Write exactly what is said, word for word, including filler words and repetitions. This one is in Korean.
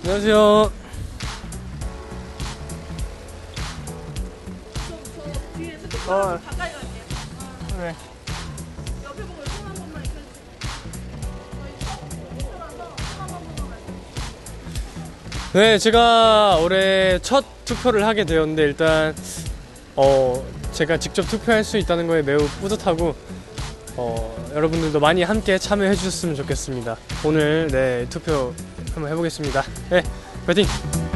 안녕하세요. 저 뒤에 스티커 어. 가까이 갈게요. 네. 옆에 보고 손 한 번만 이렇게 해주세요. 저희 처음 투표라서 손 한 번만 말씀해주세요. 네, 제가 올해 첫 투표를 하게 되었는데 일단 어 제가 직접 투표할 수 있다는 거에 매우 뿌듯하고 어 여러분들도 많이 함께 참여해 주셨으면 좋겠습니다. 오늘 네 투표 한번 해보겠습니다. 네, 파이팅!